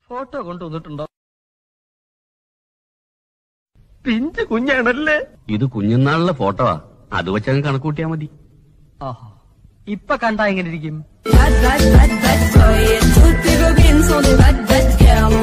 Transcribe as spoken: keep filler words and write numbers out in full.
ഫോട്ടോ കൊണ്ടുവന്നിട്ടുണ്ടോ? പിഞ്ച് കുഞ്ഞാണല്ലേ. ഇത് കുഞ്ഞുനാളിലെ ഫോട്ടോവാ, അത് വെച്ചങ്ങ് കണക്കൂട്ടിയാ മതി. ആഹാ, ഇപ്പൊ കണ്ടാ എങ്ങനെ ഇരിക്കും? Bad, bad, bad, bad boy. Tutti i robin sono bad, bad girl.